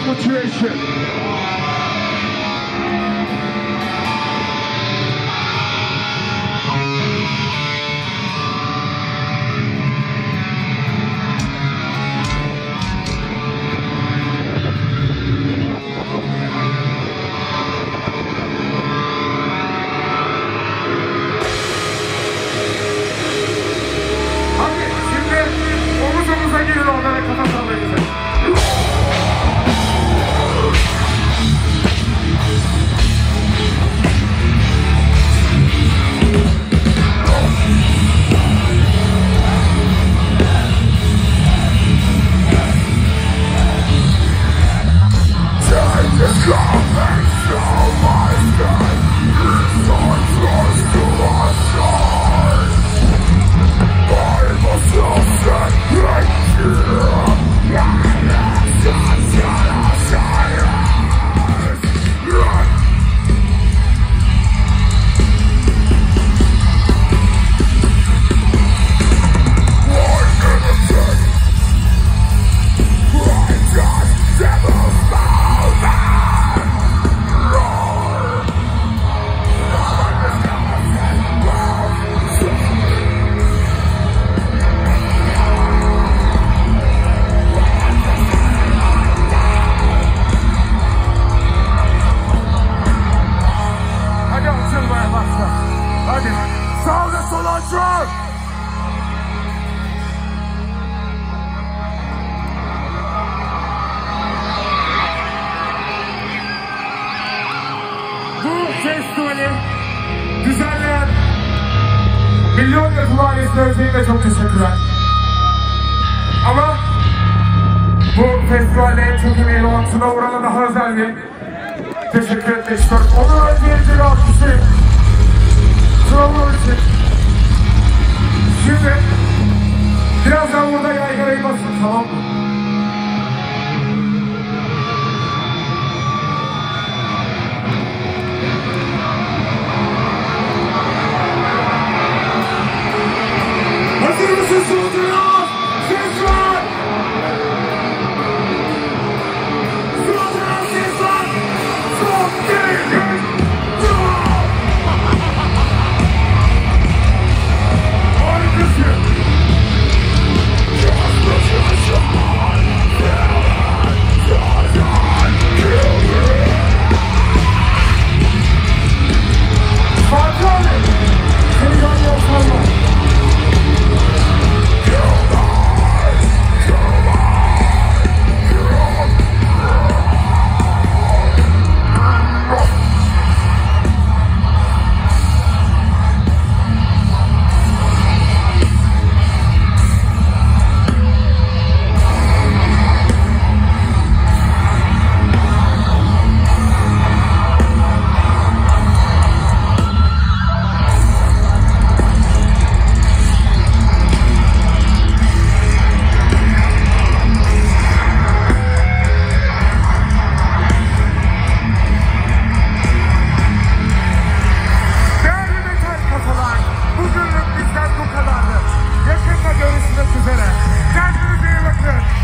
motivation. Festivali düzenleyen Milyon Yapım ailesine özellikle çok teşekkürler. Ama bu festivalde en çok emeği olan Tuna Vural'a daha özel bir teşekkür etmek istiyorum. Onun öncelikle bir alkışlayın. Tuna Vural için. Şimdi birazdan burada yaygarayı basın, tamam mı? Hazır mısın Suat'ın? Ses var! Suat'ın ses var! Çok değil! Harikasın! Fatih abi! Seni yanıyor sanma! Bugünlük bizden bu kadardı. Yakında görüşmek üzere. Kendinize iyi bakın.